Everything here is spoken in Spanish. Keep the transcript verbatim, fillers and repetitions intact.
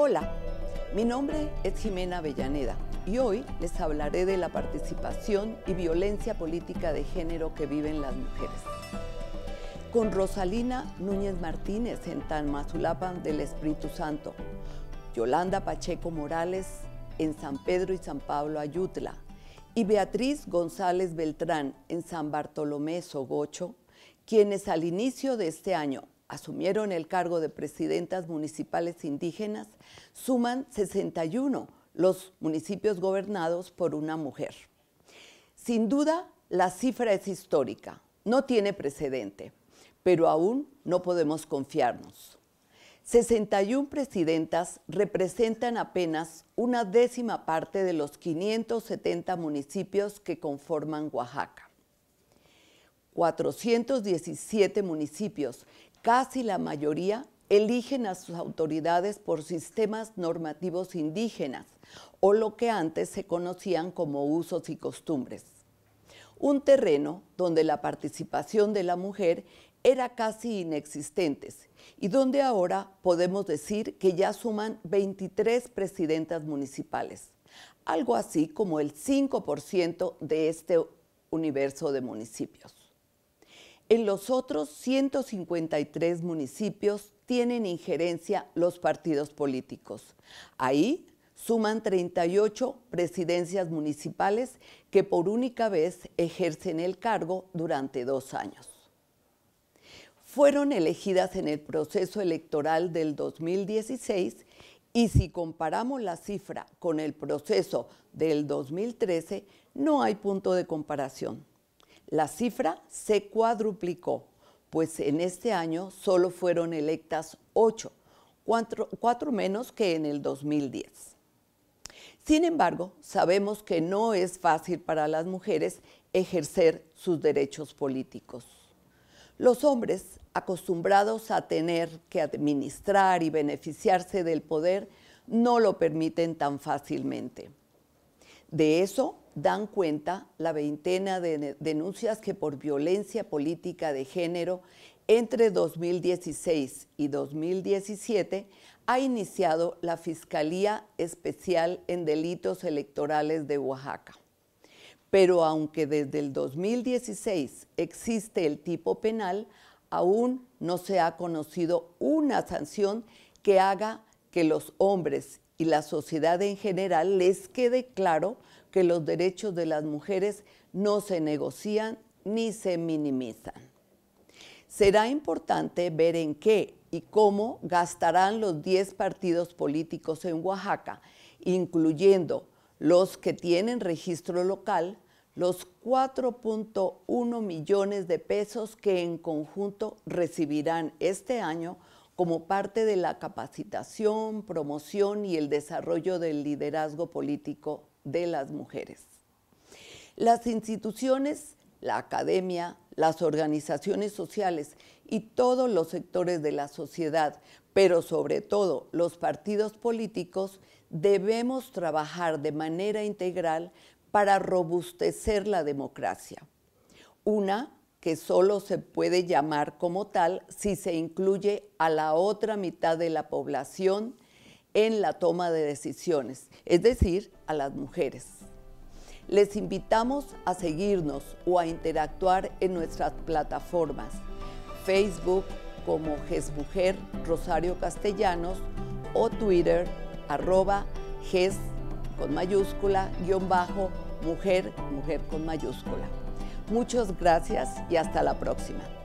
Hola, mi nombre es Jimena Avellaneda y hoy les hablaré de la participación y violencia política de género que viven las mujeres. Con Rosalina Núñez Martínez en Tamazulapan del Espíritu Santo, Yolanda Pacheco Morales en San Pedro y San Pablo Ayutla y Beatriz González Beltrán en San Bartolomé Sogocho, quienes al inicio de este año asumieron el cargo de presidentas municipales indígenas, suman sesenta y uno los municipios gobernados por una mujer. Sin duda, la cifra es histórica, no tiene precedente, pero aún no podemos confiarnos. sesenta y una presidentas representan apenas una décima parte de los quinientos setenta municipios que conforman Oaxaca. cuatrocientos diecisiete municipios, casi la mayoría, eligen a sus autoridades por sistemas normativos indígenas, o lo que antes se conocían como usos y costumbres. Un terreno donde la participación de la mujer era casi inexistente y donde ahora podemos decir que ya suman veintitrés presidentas municipales, algo así como el cinco por ciento de este universo de municipios. En los otros ciento cincuenta y tres municipios tienen injerencia los partidos políticos. Ahí suman treinta y ocho presidencias municipales que por única vez ejercen el cargo durante dos años. Fueron elegidas en el proceso electoral del dos mil dieciséis y si comparamos la cifra con el proceso del dos mil trece, no hay punto de comparación. La cifra se cuadruplicó, pues en este año solo fueron electas ocho, cuatro, cuatro menos que en el dos mil diez. Sin embargo, sabemos que no es fácil para las mujeres ejercer sus derechos políticos. Los hombres, acostumbrados a tener que administrar y beneficiarse del poder, no lo permiten tan fácilmente. De eso dan cuenta la veintena de denuncias que por violencia política de género entre dos mil dieciséis y dos mil diecisiete ha iniciado la Fiscalía Especial en Delitos Electorales de Oaxaca. Pero aunque desde el dos mil dieciséis existe el tipo penal, aún no se ha conocido una sanción que haga que los hombres y la sociedad en general les quede claro que los derechos de las mujeres no se negocian ni se minimizan. Será importante ver en qué y cómo gastarán los diez partidos políticos en Oaxaca, incluyendo los que tienen registro local, los cuatro punto uno millones de pesos que en conjunto recibirán este año como parte de la capacitación, promoción y el desarrollo del liderazgo político de las mujeres. Las instituciones, la academia, las organizaciones sociales y todos los sectores de la sociedad, pero sobre todo los partidos políticos, debemos trabajar de manera integral para robustecer la democracia. Una que solo se puede llamar como tal si se incluye a la otra mitad de la población en la toma de decisiones, es decir, a las mujeres. Les invitamos a seguirnos o a interactuar en nuestras plataformas, Facebook como GESMujer Rosario Castellanos o Twitter arroba GES con mayúscula, guión bajo, mujer, mujer con mayúscula. Muchas gracias y hasta la próxima.